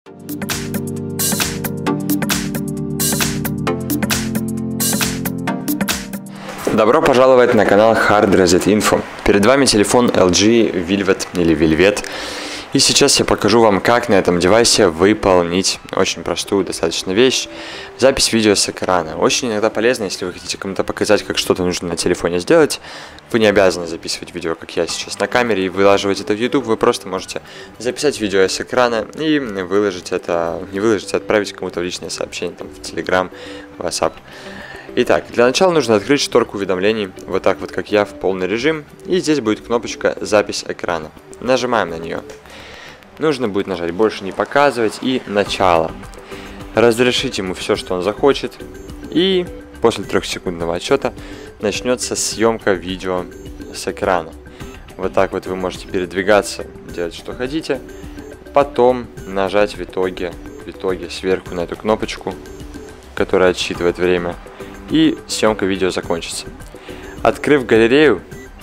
Добро пожаловать на канал Hard Reset Info. Перед вами телефон LG Velvet или Velvet. И сейчас я покажу вам, как на этом девайсе выполнить очень простую достаточно вещь. Запись видео с экрана. Очень иногда полезно, если вы хотите кому-то показать, как что-то нужно на телефоне сделать. Вы не обязаны записывать видео, как я сейчас на камере, и выложить это в YouTube. Вы просто можете записать видео с экрана и выложить это, не выложить, а отправить кому-то в личное сообщение, там, в Telegram, в WhatsApp. Итак, для начала нужно открыть шторку уведомлений, вот так вот, как я, в полный режим. И здесь будет кнопочка «Запись экрана». Нажимаем на нее. Нужно будет нажать «Больше не показывать» и «Начало». Разрешить ему все, что он захочет. И после 3-секундного отсчета начнется съемка видео с экрана. Вот так вот вы можете передвигаться, делать что хотите. Потом нажать в итоге сверху на эту кнопочку, которая отсчитывает время. И съемка видео закончится. Открыв галерею,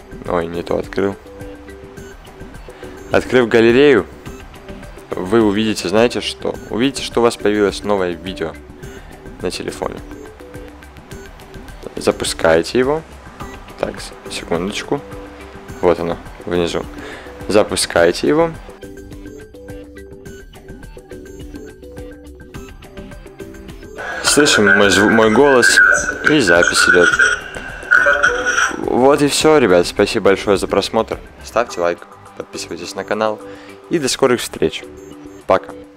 Открыв галерею, вы увидите, знаете что? Увидите, что у вас появилось новое видео на телефоне. Запускаете его. Так, секундочку. Вот оно, внизу. Запускаете его. Слышим мой голос, и запись идет. Вот и все, ребят. Спасибо большое за просмотр. Ставьте лайк, подписывайтесь на канал. И до скорых встреч. Пока.